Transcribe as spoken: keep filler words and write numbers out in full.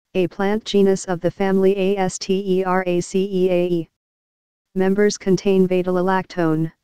a plant genus of the family Asteraceae. Members contain beta-lactone.